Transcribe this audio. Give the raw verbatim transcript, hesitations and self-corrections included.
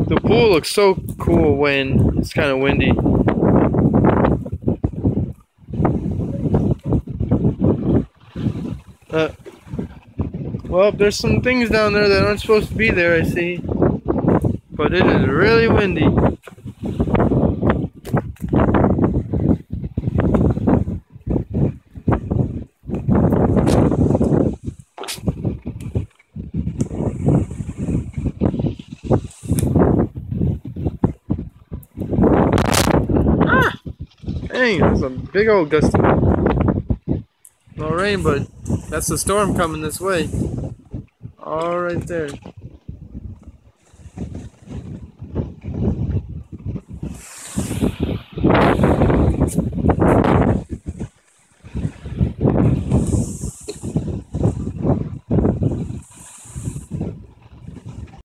The pool looks so cool when it's kind of windy. Uh, well, there's some things down there that aren't supposed to be there, I see. But it is really windy. Ah! Dang, that's a big old gust of wind. No rain, but that's the storm coming this way. All right there.